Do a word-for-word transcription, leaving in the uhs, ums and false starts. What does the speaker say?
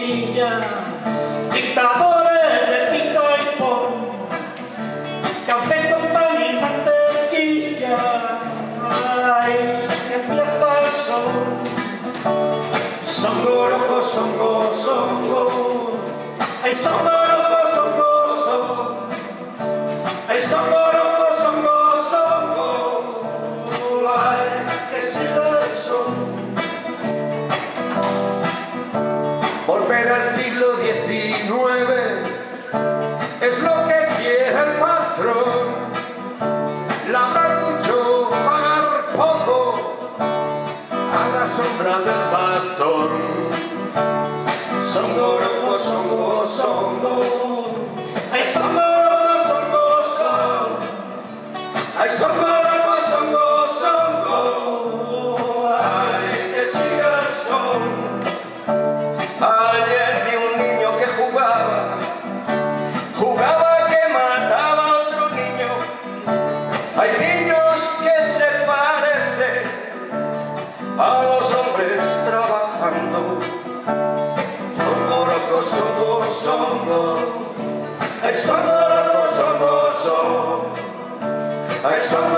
Bonilla, dictadores de Tito y Pon, café con pan y mantequilla, ay, que empieza el sol. Songo, loco, songo, songo, ay, songo, loco, songo, songo, ay, songo, loco, songo, songo, ay, que siga el sol. Volver al siglo diecinueve es lo que quiere el patrón. Labrar mucho, pagar poco, a la sombra del bastón. Songo, loco, songo, songo, ay, songo, loco, songo, songo, ay, songo, loco, songo, songo, ay, que siga el sol. Ayer vi un niño que jugaba, jugaba que mataba a otro niño. Hay niños que se parecen a los hombres trabajando. Songo, loco, songo, songo, ay, songo, loco, songo, songo, ay, songo.